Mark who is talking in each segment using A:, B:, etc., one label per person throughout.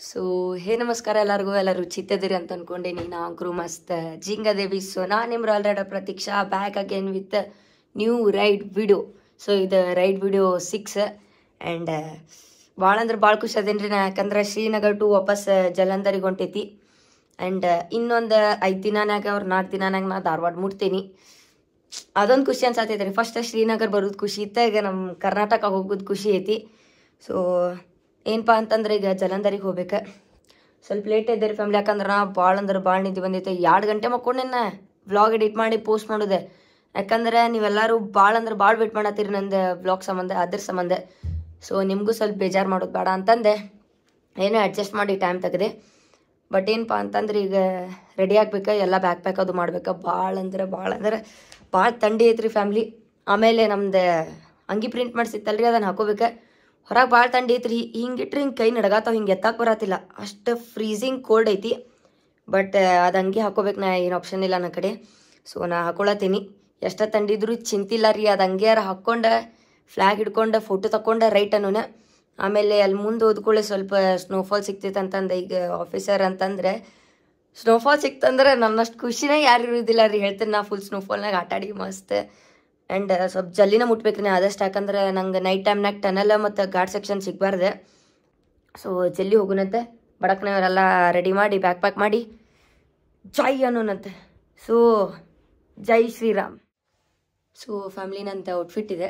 A: So ನಮಸ್ಕಾರ ಎಲ್ಲರೂ ಚಿತ್ತದಿರಿ ಅಂತ ಅನ್ಕೊಂಡೇನಿ. ನಾಂಕ್ರು ಮಸ್ತ್ ಜಿಂಗದೇವಿ. ಸೊ ನಾನು ನಿಮ್ರ already Pratiksha back again with new ride video. So ಇದು ರೈಡ್ ವಿಡಿಯೋ 6 ಆ್ಯಂಡ್ ಭಾಳ ಅಂದ್ರೆ ಭಾಳ ಖುಷಿ ಅದೇನ್ರಿ ನಾ, ಯಾಕಂದ್ರೆ ಶ್ರೀನಗರ್ ಟು ವಾಪಸ್ ಜಲಂಧರಿಗೆ ಹೊಂಟೈತಿ. ಆ್ಯಂಡ್ ಇನ್ನೊಂದು 5 ದಿನನಾಗ ಅವ್ರು 4 ದಿನನಾಗ ನಾ ಧಾರವಾಡ ಮುಟ್ತೀನಿ. ಅದೊಂದು ಖುಷಿ ಅನ್ಸತ್ತೈತೆ ರೀ. ಫಸ್ಟ್ ಶ್ರೀನಗರ್ ಬರೋದು ಖುಷಿ ಇತ್ತು, ಈಗ ನಮ್ಮ ಕರ್ನಾಟಕ ಹೋಗೋದು ಖುಷಿ ಐತಿ. ಸೊ ಏನಪ್ಪ ಅಂತಂದ್ರೆ ಈಗ ಜಲಂಧರಿಗೆ ಹೋಗ್ಬೇಕು. ಸ್ವಲ್ಪ ಲೇಟ್ ಇದ್ದೀರಿ ಫ್ಯಾಮಿಲಿ, ಯಾಕಂದ್ರೆ ನಾ ಭಾಳ ಅಂದ್ರೆ ಭಾಳ ನಿದ್ದೆ ಬಂದೈತೆ. 2 ಗಂಟೆ ಮಕ್ಕೊಂಡೇನ ವ್ಲಾಗ್ ಎಡಿಟ್ ಮಾಡಿ ಪೋಸ್ಟ್ ಮಾಡೋದೆ, ಯಾಕಂದ್ರೆ ನೀವೆಲ್ಲರೂ ಭಾಳ ಅಂದ್ರೆ ಭಾಳ ವೇಟ್ ಮಾಡತ್ತೀರಿ ನಂದು ವ್ಲಾಗ್ ಸಂಬಂಧ, ಅದ್ರ ಸಂಬಂಧ. ಸೊ ನಿಮಗೂ ಸ್ವಲ್ಪ ಬೇಜಾರು ಮಾಡೋದು ಬೇಡ ಅಂತಂದೆ ಏನೋ ಅಡ್ಜಸ್ಟ್ ಮಾಡಿ ಟೈಮ್ ತೆಗೆದೆ. ಬಟ್ ಏನಪ್ಪ ಅಂತಂದ್ರೆ ಈಗ ರೆಡಿ ಆಗ್ಬೇಕು, ಎಲ್ಲ ಬ್ಯಾಕ್ ಪ್ಯಾಕ್ ಅದು ಮಾಡ್ಬೇಕು. ಭಾಳ ಅಂದ್ರೆ ಭಾಳ ಥಂಡಿ ಐತ್ರಿ ಫ್ಯಾಮ್ಲಿ. ಆಮೇಲೆ ನಮ್ದು ಅಂಗಿ ಪ್ರಿಂಟ್ ಮಾಡಿಸಿತ್ತಲ್ರಿ, ಅದನ್ನು ಹಾಕೋಬೇಕು. ಹೊರಗೆ ಭಾಳ ಥಂಡಿ ಐತ್ರಿ, ಹಿಂಗಿಟ್ರಿ ಹಿಂಗೆ ಕೈ ನಡಗಾತಾವ, ಹಿಂಗೆ ಎತ್ತಕ್ಕೆ ಬರತ್ತಿಲ್ಲ, ಅಷ್ಟು ಫ್ರೀಸಿಂಗ್ ಕೋಲ್ಡ್ ಐತಿ. ಬಟ್ ಅದು ಅಂಗಿ ಹಾಕೋಬೇಕು, ನಾ ಏನು ಆಪ್ಷನ್ ಇಲ್ಲ ನನ್ನ ಕಡೆ. ಸೊ ನಾ ಹಾಕೊಳತ್ತೀನಿ. ಎಷ್ಟು ಥಂಡಿದ್ರು ಚಿಂತಿಲ್ಲ ರೀ, ಅದು ಅಂಗಿಯಾರ ಹಾಕ್ಕೊಂಡು ಫ್ಲ್ಯಾಗ್ ಹಿಡ್ಕೊಂಡು ಫೋಟೋ ತಗೊಂಡು ರೈಟ್ ಅನ್ನೋಣ. ಆಮೇಲೆ ಅಲ್ಲಿ ಮುಂದೆ ಓದ್ಕೊಳ್ಳಿ ಸ್ವಲ್ಪ ಸ್ನೋಫಾಲ್ ಸಿಕ್ತೈತೆ ಅಂತಂದು. ಈಗ ಆಫೀಸರ್ ಅಂತಂದರೆ ಸ್ನೋಫಾಲ್ ಸಿಕ್ತಂದ್ರೆ ನನ್ನಷ್ಟು ಖುಷಿನೇ ಯಾರು ಇರೋದಿಲ್ಲ ರೀ, ಹೇಳ್ತೀನಿ. ನಾ ಫುಲ್ ಸ್ನೋಫಾಲ್ನಾಗ ಆಟಾಡಿ ಮಸ್ತ್. ಆ್ಯಂಡ್ ಸ್ವಲ್ಪ ಜಲ್ದಿನ ಮುಟ್ಬೇಕು ರೀ ಆದಷ್ಟು, ಯಾಕಂದ್ರೆ ನಂಗೆ ನೈಟ್ ಟೈಮ್ನಾಗ ಟನಲ್ ಮತ್ತು ಘಾಟ್ ಸೆಕ್ಷನ್ ಸಿಗಬಾರ್ದೆ. ಸೊ ಜಲ್ದಿ ಹೋಗೋಣಂತೆ. ಬಡಕ್ನವರೆಲ್ಲ ರೆಡಿ ಮಾಡಿ ಬ್ಯಾಕ್ ಪ್ಯಾಕ್ ಮಾಡಿ ಜೈ ಅನ್ನೋನಂತೆ. ಸೊ ಜೈ ಶ್ರೀರಾಮ್. ಸೊ ಫ್ಯಾಮ್ಲಿನಂತ ಔಟ್ಫಿಟ್ ಇದೆ.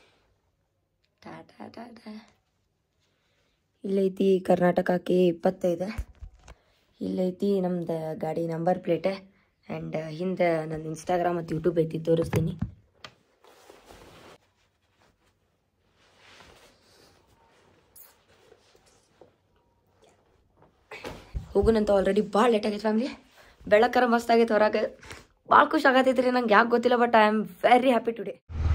A: ಟಾಟಾ ಟಾಟಾ. ಇಲ್ಲೈತಿ ಕರ್ನಾಟಕ K25, ಇಲ್ಲೈತಿ ನಮ್ದು ಗಾಡಿ ನಂಬರ್ ಪ್ಲೇಟ್. ಆ್ಯಂಡ್ ಹಿಂದೆ ನನ್ನ ಇನ್ಸ್ಟಾಗ್ರಾಮ್ ಮತ್ತು ಯೂಟ್ಯೂಬ್ ಐತಿ, ತೋರಿಸ್ತೀನಿ. ಹೋಗುನಂತ. ಆಲ್ರೆಡಿ ಭಾಳ ಲೇಟ್ ಆಗೈತೆ ಫ್ಯಾಮ್ಲಿ, ಬೆಳಕರ ಮಸ್ತ್ ಆಗೈತೆ ಹೊರಗೆ. ಭಾಳ ಖುಷಿ ಆಗತ್ತೈತೆ ರೀ, ನಂಗೆ ಯಾಕೆ ಗೊತ್ತಿಲ್ಲ, but I am very happy today.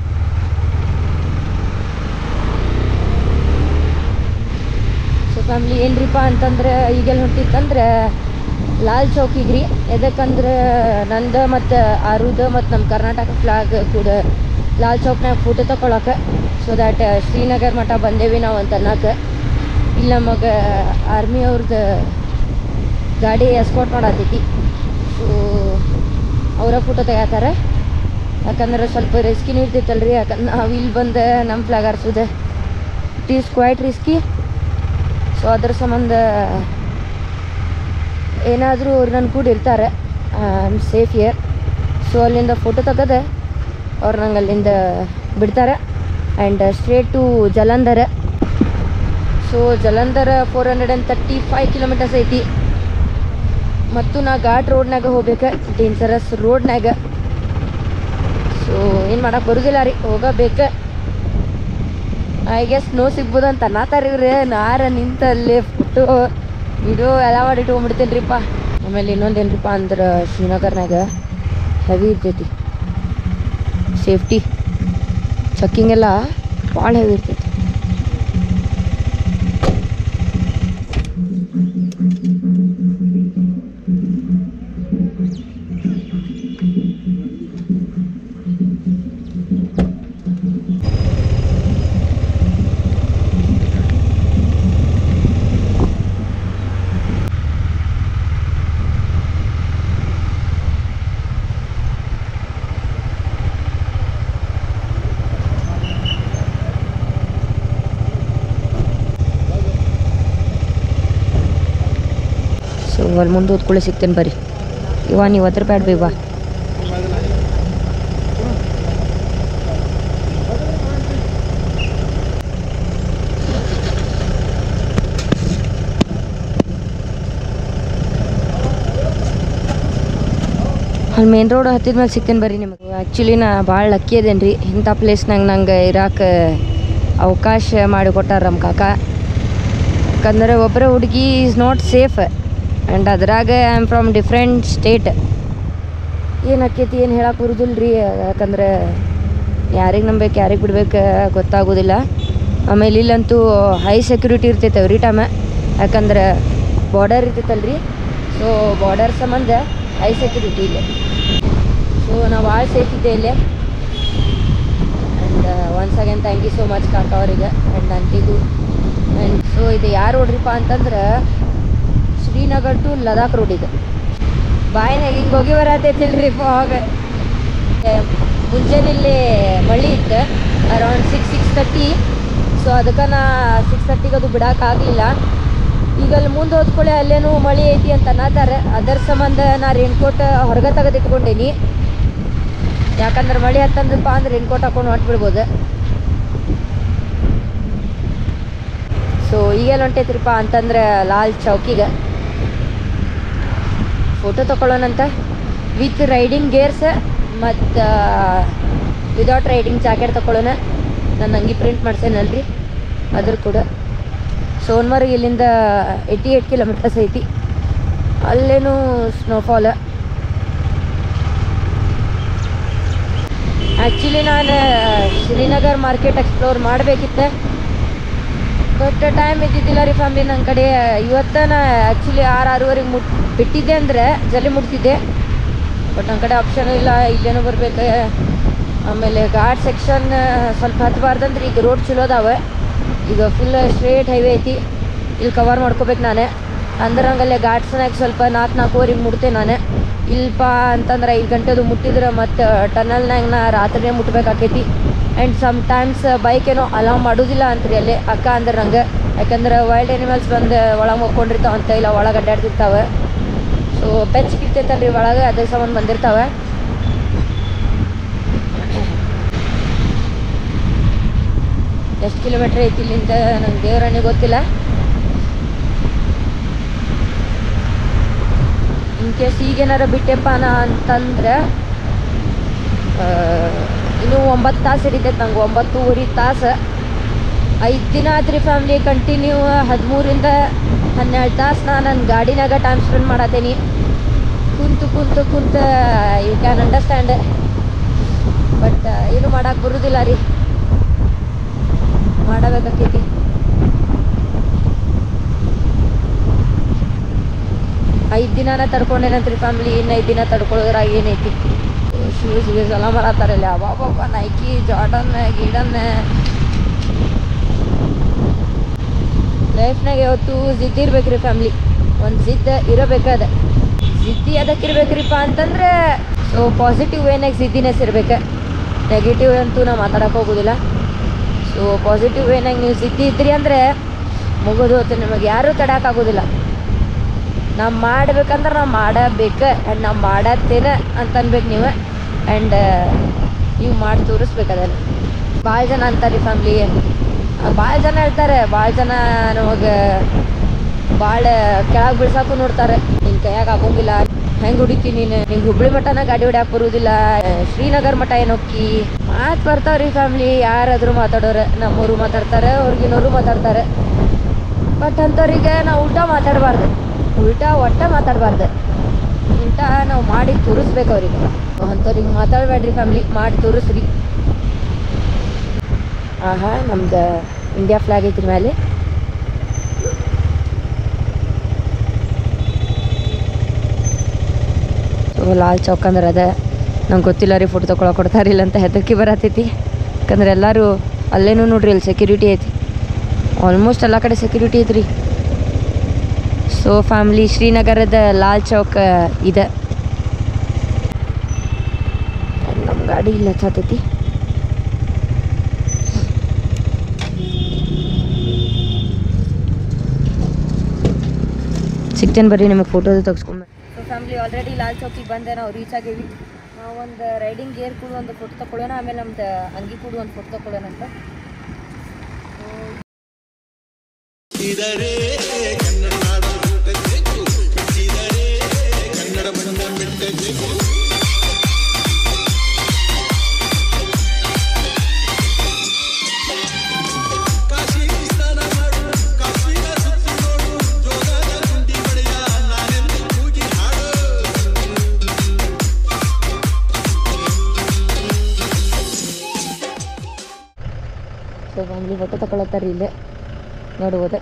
A: So family ಏನ್ರಿಪ್ಪ ಅಂತಂದ್ರೆ ಈಗೆಲ್ಲ ಹೊಂಟಿತ್ತಂದ್ರೆ ಲಾಲ್ ಚೌಕಿಗೆ ರೀ. ಎದಕ್ಕಂದ್ರೆ ನಂದು ಮತ್ತು ಆರುದು ಮತ್ತು ನಮ್ಮ ಕರ್ನಾಟಕ ಫ್ಲಾಗ್ ಕೂಡ ಲಾಲ್ ಚೌಕ್ನಾಗ ಫೋಟೋ ತಗೊಳಕ್ಕೆ. ಸೊ ದ್ಯಾಟ್ ಶ್ರೀನಗರ್ ಮಠ ಬಂದೇವಿ ನಾವು ಅಂತ ಅನ್ನಕ್ಕೆ. ಇಲ್ಲಿ ನಮಗೆ ಆರ್ಮಿ ಅವ್ರದ್ದು ಗಾಡಿ ಎಸ್ಕಾರ್ಟ್ ಮಾಡತ್ತೈತಿ. ಸೊ ಅವರ ಫೋಟೋ ತೆಗಿತಾರೆ, ಯಾಕಂದ್ರೆ ಸ್ವಲ್ಪ ರಿಸ್ಕಿನೂ ಇರ್ತೈತಲ್ರಿ. ಯಾಕಂದ್ರೆ ನಾವು ಇಲ್ಲಿ ಬಂದು ನಮ್ಮ ಫ್ಲಾಗ್ ಆರಿಸೋದು it is quite risky. So ಅದ್ರ ಸಂಬಂಧ ಏನಾದರೂ ಅವ್ರು ನನ್ನ ಕೂಡ ಇರ್ತಾರೆ, I am safe here. So ಅಲ್ಲಿಂದ ಫೋಟೋ ತೆಗೆದು ಅವ್ರು ನಂಗೆ ಅಲ್ಲಿಂದ ಬಿಡ್ತಾರೆ. And straight to Jalandhar. So Jalandhar 435 kilometers ಐತಿ. ಮತ್ತು ನಾ ಘಾಟ್ ರೋಡ್ನಾಗ ಹೋಗ್ಬೇಕು, ಡೇಂಜರಸ್ ರೋಡ್ನಾಗ. ಸೊ ಏನು ಮಾಡಕ್ಕೆ ಬರೋದಿಲ್ಲ ರೀ, ಹೋಗಬೇಕು. ಐ ಗೆಸ್ ಸ್ನೋ ಸಿಗ್ಬೋದು ಅಂತ ಅನ್ನತಾರ ಇವ್ರೆ. ನಾರ ನಿಂತಲ್ಲಿ ಫೋಟೋ ವಿಡಿಯೋ ಎಲ್ಲ ಮಾಡಿ ಇಟ್ಕೊಂಡ್ಬಿಡ್ತೇನೆ ರೀಪ್ಪ. ಆಮೇಲೆ ಇನ್ನೊಂದೇನ್ರಿಪ್ಪ ಅಂದ್ರೆ ಶ್ರೀನಗರ್ನಾಗ ಹೆವಿ ಇರ್ತೈತಿ ಸೇಫ್ಟಿ ಚೆಕ್ಕಿಂಗ್ ಎಲ್ಲ, ಭಾಳ ಹೆವಿ ಇರ್ತೈತಿ. ಸೊ ಅಲ್ಲಿ ಮುಂದೆ ಓದ್ಕೊಳ್ಳಿ ಸಿಗ್ತೇನೆ ಬರ್ರಿ. ನೀವು ಅದ್ರ ಬ್ಯಾಡ ಬೇವಾ. ಅಲ್ಲಿ ಮೇನ್ ರೋಡ್ ಹತ್ತಿದ ಮೇಲೆ ಸಿಗ್ತೇನೆ ಬರ್ರಿ ನಿಮಗೆ. ಆ್ಯಕ್ಚುಲಿ ನಾ ಭಾಳ ಲಕ್ಕಿ ಅದೇನು ರೀ, ಇಂಥ ಪ್ಲೇಸ್ನಾಗ ನಂಗೆ ಇರೋಕೆ ಅವಕಾಶ ಮಾಡಿಕೊಟ್ಟಾರ ನಮ್ಮ ಕಾಕ. ಯಾಕಂದ್ರೆ ಒಬ್ಬರ ಹುಡುಗಿ ಈಸ್ ನಾಟ್ ಸೇಫ್. ಆ್ಯಂಡ್ ಅದ್ರಾಗ I am from different state. ಏನು ಆಕೈತಿ ಏನು ಹೇಳಕ್ಕೆ ಬರೋದಿಲ್ಲ ರೀ, ಯಾಕಂದ್ರೆ ಯಾರಿಗೆ ನಂಬೇಕು ಯಾರಿಗೆ ಬಿಡ್ಬೇಕು ಗೊತ್ತಾಗೋದಿಲ್ಲ. ಆಮೇಲೆ ಇಲ್ಲಂತೂ ಹೈ ಸೆಕ್ಯೂರಿಟಿ ಇರ್ತೈತೆ ಎವ್ರಿ ಟೈಮ್, ಯಾಕಂದ್ರೆ ಬಾರ್ಡರ್ ಇರ್ತೈತಲ್ರಿ. ಸೊ ಬಾರ್ಡರ್ ಸಂಬಂಧ ಹೈ ಸೆಕ್ಯೂರಿಟಿ ಇಲ್ಲ. ಸೊ ನಾವು ಭಾಳ ಸೇಫ್ ಇದ್ದೆ ಇಲ್ಲೇ. And once again thank you so much ಕಾಕ ಅವರಿಗೆ ಆ್ಯಂಡ್ ಆಂಟಿಗೂ. ಆ್ಯಂಡ್ ಸೊ ಇದು ಯಾರು ನೋಡ್ರಿಪ್ಪ ಅಂತಂದ್ರೆ ಶ್ರೀನಗರ್ ಟು ಲದಾಖ್ ರೋಡಿಗೆ ಬಾಯಿನಾಗ ಹಿಂಗೆ ಹೋಗಿ ಬರತ್ತೈತಿಲ್ರಿ ಫಾಗ್. ಮುಂಚೆನೇ ಇಲ್ಲಿ ಮಳೆ ಇತ್ತು ಅರೌಂಡ್ 6:30. ಸೊ ಅದಕ್ಕೆ ನಾ 6:30ಗೆ ಅದು ಬಿಡೋಕ್ಕಾಗಲಿಲ್ಲ. ಈಗ ಅಲ್ಲಿ ಮುಂದೆ ಹೋದ್ಕೊಳ್ಳಿ ಅಲ್ಲೇನು ಮಳೆ ಐತಿ ಅಂತ ಅನ್ನತಾರೆ. ಅದರ ಸಂಬಂಧ ನಾ ರೇನ್ಕೋಟ್ ಹೊರಗೆ ತೆಗೆದಿಟ್ಕೊಂಡೀನಿ. ಯಾಕಂದ್ರೆ ಮಳೆ ಹತ್ತಂದಪ್ಪ ಅಂದ್ರೆ ರೇನ್ಕೋಟ್ ಹಾಕೊಂಡು ಹೊಂಟ್ಬಿಡ್ಬೋದು. ಸೊ ಈಗೆಲ್ಲ ಹೊಂಟೈತ್ರಿಪ್ಪ ಅಂತಂದ್ರೆ ಲಾಲ್ ಚೌಕಿಗೆ ಫೋಟೋ ತೊಗೊಳ್ಳೋಣಂತ ವಿತ್ ರೈಡಿಂಗ್ ಗೇರ್ಸ್ ಮತ್ತು ವಿದೌಟ್ ರೈಡಿಂಗ್ ಜಾಕೆಟ್ ತೊಗೊಳ್ಳೋಣ. ನಾನು ಹಂಗೆ ಪ್ರಿಂಟ್ ಮಾಡ್ಸೇನಲ್ರಿ ಅದ್ರ ಕೂಡ. ಸೋನ್ಮರ್ಗ್ ಇಲ್ಲಿಂದ 88 ಕಿಲೋಮೀಟರ್ಸ್ ಐತಿ. ಅಲ್ಲೇನು ಸ್ನೋಫಾಲ್. ಆ್ಯಕ್ಚುಲಿ ನಾನು ಶ್ರೀನಗರ್ ಮಾರ್ಕೆಟ್ ಎಕ್ಸ್ಪ್ಲೋರ್ ಮಾಡಬೇಕಿತ್ತೆ, ಬಟ್ ಟೈಮ್ ಇದ್ದಿದ್ದಿಲ್ಲ ರೀ ಫ್ಯಾಮ್ಲಿ ನನ್ನ ಕಡೆ. ಇವತ್ತು ನಾ ಆ್ಯಕ್ಚುಲಿ 6-6:30 ಬಿಟ್ಟಿದ್ದೆ ಅಂದರೆ ಜಲ್ದಿ ಮುಟ್ತಿದ್ದೆ, ಬಟ್ ನನ್ನ ಕಡೆ ಆಪ್ಷನ್ ಇಲ್ಲ. ಇಲ್ಲೇನೂ ಬರ್ಬೇಕು. ಆಮೇಲೆ ಘಾಟ್ ಸೆಕ್ಷನ್ ಸ್ವಲ್ಪ ಹತ್ತಬಾರ್ದಂದ್ರೆ ಈಗ ರೋಡ್ ಚಲೋ ಅದಾವೆ. ಈಗ ಫುಲ್ ಸ್ಟ್ರೇಟ್ ಹೈವೇ ಐತಿ. ಇಲ್ಲಿ ಕವರ್ ಮಾಡ್ಕೋಬೇಕು ನಾನು. ಅಂದ್ರೆ ಹಂಗಲ್ಲೇ ಘಾಟ್ಸ್ನಾಗ ಸ್ವಲ್ಪ 4-4:15 ಮುಟ್ತೆ ನಾನು. ಇಲ್ಪ ಅಂತಂದ್ರೆ 5 ಗಂಟೆದು ಮುಟ್ಟಿದ್ರೆ ಮತ್ತು ಟನಲ್ನಾಗ ನಾ ರಾತ್ರಿನೇ ಮುಟ್ಬೇಕಾಕೈತಿ. ಆ್ಯಂಡ್ ಸಮ್ಟೈಮ್ಸ್ ಬೈಕ್ ಏನೋ ಅಲೌ ಮಾಡೋದಿಲ್ಲ ಅಂತ್ರಿ ಅಲ್ಲಿ ಅಕ್ಕ ಅಂದ್ರೆ ನಂಗೆ. ಯಾಕಂದ್ರೆ ವೈಲ್ಡ್ ಎನಿಮಲ್ಸ್ ಬಂದು ಒಳಗೆ ಮಕ್ಕೊಂಡಿರ್ತಾವೆ ಅಂತ, ಇಲ್ಲ ಒಳಗೆ ಅಡ್ಡಾಡ್ತಿರ್ತಾವೆ. ಸೊ ಬೆಚ್ಚಗಿರ್ತೈತಲ್ರಿ ಒಳಗೆ, ಅದೇ ಸಂಬಂಧ ಬಂದಿರ್ತಾವೆ. ಎಷ್ಟು ಕಿಲೋಮೀಟ್ರ್ ಐತಿ ಇಲ್ಲಿಂದ ನಂಗೆ ದೇವರನ್ನೇ ಗೊತ್ತಿಲ್ಲ. ಇನ್ ಕೇಸ್ ಈಗೇನಾರ ಬಿಟ್ಟೆಪ್ಪ ಅಂತಂದ್ರೆ ಇನ್ನೂ 9 ತಾಸು ಹಿಡಿತೈತೆ ನಂಗೆ. 9.5 ತಾಸು. 5 ದಿನ ಆತ್ರಿ ಫ್ಯಾಮ್ಲಿ ಕಂಟಿನ್ಯೂ 13ರಿಂದ 12 ತಾಸು ನಾನು ಗಾಡಿನಾಗ ಟೈಮ್ ಸ್ಪೆಂಡ್ ಮಾಡತ್ತೀನಿ. ಕುಂತು ಯು ಕ್ಯಾನ್ ಅಂಡರ್ಸ್ಟ್ಯಾಂಡ್. ಬಟ್ ಏನು ಮಾಡೋಕೆ ಬರೋದಿಲ್ಲ ರೀ, ಮಾಡಬೇಕಾಕೈತಿ. ಐದು ದಿನಾನ ತಡ್ಕೊಂಡೇನಂತ್ರಿ ಫ್ಯಾಮ್ಲಿ. ಇನ್ನು 5 ದಿನ ತಡ್ಕೊಳ್ಳೋದ್ರಾಗ ಏನೈತಿ. ಶೂಸ್ ಗೀಸ್ ಎಲ್ಲ ಮಾಡತ್ತಾರಲ್ಲ, ಅಬ್ಬಬ್ಬ ನೈಕಿ, ಜಾರ್ಡನ್, ಗೀಡನ್. ಲೈಫ್ನಾಗ ಯಾವತ್ತು ಜಿದ್ದು ಇರ್ಬೇಕ್ರಿ ಫ್ಯಾಮ್ಲಿ. ಒಂದು ಜಿದ್ದು ಇರಬೇಕದ. ಜಿದ್ದಿ ಅದಕ್ಕೆ ಇರ್ಬೇಕ್ರಿಪ್ಪ ಅಂತಂದ್ರೆ ಸೊ ಪಾಸಿಟಿವ್ ವೇನಾಗ ಜಿದ್ದಿನೆಸ್ ಇರ್ಬೇಕು. ನೆಗೆಟಿವ್ ಅಂತೂ ನಾವು ಮಾತಾಡೋಕೆ ಹೋಗೋದಿಲ್ಲ. ಸೊ ಪಾಸಿಟಿವ್ ವೇನಾಗ ನೀವು ಜಿದ್ದಿ ಇದ್ರಿ ಅಂದರೆ ಮುಗಿದು ಹೋಗ್ತದೆ. ನಿಮಗೆ ಯಾರೂ ತಡೋಕ್ಕಾಗೋದಿಲ್ಲ. ನಾವು ಮಾಡ್ಬೇಕಂದ್ರೆ ನಾವು ಮಾಡಬೇಕು. ಆ್ಯಂಡ್ ನಾವು ಮಾಡತ್ತೇನೆ ಅಂತ ಅನ್ಬೇಕು ನೀವು. ಆ್ಯಂಡ್ ನೀವು ಮಾಡಿ ತೋರಿಸ್ಬೇಕು ಅದನ್ನು. ಭಾಳ ಜನ ಅಂತಾರೆ ಫ್ಯಾಮ್ಲಿ, ಭಾಳ ಜನ ಹೇಳ್ತಾರೆ, ಭಾಳ ಜನ ನಮಗೆ ಭಾಳ ಕೆಳಗೆ ಬಿಡ್ಸಾಕು ನೋಡ್ತಾರೆ. ನಿನ್ನ ಕೈಯಾಗ ಆಗೋಂಗಿಲ್ಲ, ಹೆಂಗೆ ಹೊಡಿತೀನಿ ನೀನು, ನಿಂಗೆ ಹುಬ್ಳಿ ಮಠನ ಗಾಡಿ ಹೊಡ್ಯಾಕೆ ಬರೋದಿಲ್ಲ, ಶ್ರೀನಗರ್ ಮಠ ಏನೋಕ್ಕಿ ಮಾತು ಬರ್ತಾವ್ರಿ ಫ್ಯಾಮ್ಲಿ. ಯಾರಾದರೂ ಮಾತಾಡೋರು, ನಮ್ಮವರು ಮಾತಾಡ್ತಾರೆ, ಅವ್ರಿಗಿನವರು ಮಾತಾಡ್ತಾರೆ. ಬಟ್ ಅಂಥವ್ರಿಗೆ ನಾವು ಉಲ್ಟಾ ಮಾತಾಡಬಾರ್ದು, ಒಟ್ಟ ಮಾತಾಡಬಾರ್ದು. ಉಲ್ಟಾ ನಾವು ಮಾಡಿ ತೋರಿಸ್ಬೇಕು ಅವ್ರಿಗೆ. ಅಂಥವ್ರಿಗೆ ಮಾತಾಡಬೇಡ್ರಿ ಫ್ಯಾಮ್ಲಿ, ಮಾಡಿ ತೋರಿಸ್ರಿ. ಆಹಾ, ನಮ್ದು ಇಂಡಿಯಾ ಫ್ಲಾಗ್ ಐತ್ರಿ ಮೇಲೆ. ಸೊ ಲಾಲ್ ಚೌಕ್ ಅಂದ್ರೆ ಅದ. ನಂಗೆ ಗೊತ್ತಿಲ್ಲ ರೀ, ಫೋಟೋ ತೊಗೊಳಕ್ಕೆ ಕೊಡ್ತಾರಿಲ್ಲ ಅಂತ ಹೆದರಿಕೆ ಬರತೈತಿ. ಯಾಕಂದ್ರೆ ಎಲ್ಲರೂ ಅಲ್ಲೇನೂ ನೋಡ್ರಿ, ಅಲ್ಲಿ ಸೆಕ್ಯೂರಿಟಿ ಐತಿ. ಆಲ್ಮೋಸ್ಟ್ ಎಲ್ಲ ಕಡೆ ಸೆಕ್ಯೂರಿಟಿ ಐತ್ರಿ. ಸೊ ಫ್ಯಾಮ್ಲಿ ಶ್ರೀನಗರದ ಲಾಲ್ ಚೌಕ್ ಇದೆ. ನಮ್ಮ ಗಾಡಿ ಇಲ್ಲ ಹತ್ತೈತಿ. ಸಿಗ್ತೇನೆ ಬರ್ರಿ, ನಿಮಗೆ ಫೋಟೋದು ತೆಗೆಸ್ಕೊಂಬ. ಸೊ ಫ್ಯಾಮ್ಲಿ ಆಲ್ರೆಡಿ ಲಾಲ್ ಚೌಕಿಗೆ ಬಂದೆ, ನಾವು ರೀಚ್ ಆಗೇವಿ. ನಾವು ಒಂದು ರೈಡಿಂಗ್ ಗೇರ್ ಕೂಡ ಒಂದು ಫೋಟೋ ತಗೊಳ್ಳೋಣ, ಆಮೇಲೆ ನಮ್ದು ಅಂಗಿ ಕೂಡ ಒಂದು ಫೋಟೋ ತಗೊಳ್ಳೋಣ ಅಂತ. ಸೊ ಫ್ಯಾಮ್ಲಿ ಫೋಟೋ ತಗೊಳತ್ತಾರ ಇಲ್ಲೇ ನೋಡ್ಬೋದು.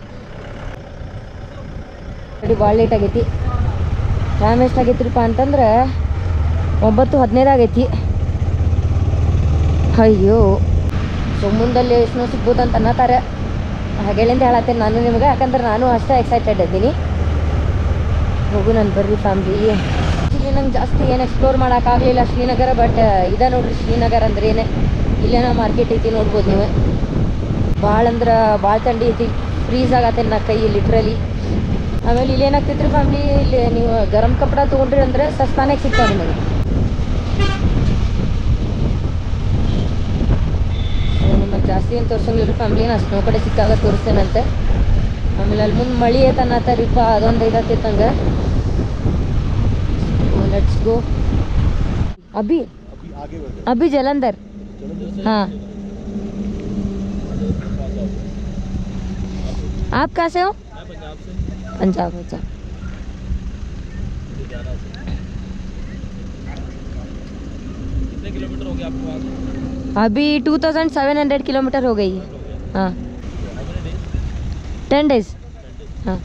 A: ನೋಡಿ ಭಾಳ ಲೇಟ್ ಆಗೈತಿ. ಟೈಮ್ ಎಷ್ಟಾಗೈತ್ರಿಪ್ಪ ಅಂತಂದ್ರೆ 9:15 ಆಗೈತಿ. ಅಯ್ಯೋ, ಸೊ ಮುಂದಲ್ಲಿ ಸ್ನೋ ಸಿಗ್ಬೋದು ಅಂತ ಅನ್ನತ್ತಾರೆ. ಹಾಗೆಳಿಂದ ಹೇಳತ್ತೇನೆ ನಾನು ನಿಮ್ಗೆ, ಯಾಕಂದ್ರೆ ನಾನು ಅಷ್ಟೇ ಎಕ್ಸೈಟೆಡ್ ಇದ್ದೀನಿ. ಹೋಗು ನನ್ನ ಬರ್ರಿ ಫ್ಯಾಮ್ಲಿ. ಇಲ್ಲಿ ನಂಗೆ ಜಾಸ್ತಿ ಏನು ಎಕ್ಸ್ಪ್ಲೋರ್ ಮಾಡೋಕ್ಕಾಗಲಿಲ್ಲ ಶ್ರೀನಗರ, ಬಟ್ ಇದೆ ನೋಡ್ರಿ ಶ್ರೀನಗರ ಅಂದ್ರೆ ಏನೇ. ಇಲ್ಲೇನೋ ಮಾರ್ಕೆಟ್ ಐತಿ ನೋಡ್ಬೋದು ನೀವು. ಭಾಳ ಅಂದ್ರೆ ಭಾಳ ಥಂಡಿ ಐತಿ, ಫ್ರೀಸ್ ಆಗತ್ತೆ ನಾ ಕೈ ಲಿಟ್ರಲಿ. ಆಮೇಲೆ ಇಲ್ಲಿ ಏನಾಗ್ತೈತ್ರಿ ಫ್ಯಾಮ್ಲಿ, ಇಲ್ಲಿ ನೀವು ಗರಂ ಕಪಡ ತೊಗೊಂಡ್ರಿ ಅಂದರೆ ಸಸ್ತಾನಾಗ ಸಿಗ್ತಾವೆ ನಿಮಗೆ. ನಿಮಗೆ ಜಾಸ್ತಿ ಏನು ತೋರ್ಸಂಗಿಲ್ಲ ಫ್ಯಾಮ್ಲಿ, ನಾ ಸ್ನೋ ಕಡೆ ಸಿಕ್ಕಾಗ ತೋರಿಸ್ತೇನಂತೆ. ಆಮೇಲೆ ಅಲ್ಲಿ ಮುಂದೆ ಮಳಿ ಐತನ್ನತ್ತಾರಿಪ್ಪ, ಅದೊಂದು ಇದತ್ತೈತೆ ಹಂಗೆ. Let's go. अभी जलंधर. हाँ, आप कहाँ से हो? पंजाब. अच्छा,
B: कितने किलोमीटर हो गया आपके पास?
A: अभी 2700 किलोमीटर हो गई है. हाँ, 10 डेज. हाँ